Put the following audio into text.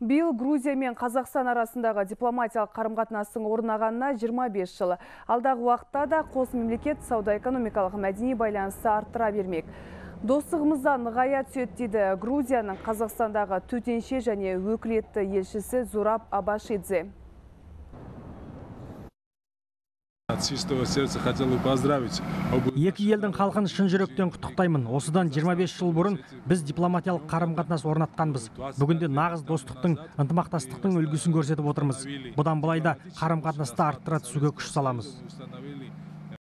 Биыл Грузия мен Қазақстан арасындағы дипломатиялық қарым-қатынастың орнағанына 25 жыл. Алдағы уақытта да қос мемлекет сауда-экономикалық мәдени байланысты арттыра бермек. Достығымыздан нығая түседі дейді Грузияның Қазақстандағы төтенше және өкілетті елшісі Зураб Абашидзе. Екі елдің халқын шын жүректен құттықтаймын. Осыдан 25 жыл бұрын біз дипломатиялық қарым-қатынас орнатқанбыз. Бүгінде нағыз достықтың, ынтымақтастықтың үлгісін көрсетіп отырмыз. Бұдан былай да қарым-қатынасты арттыра түсуге күш саламыз.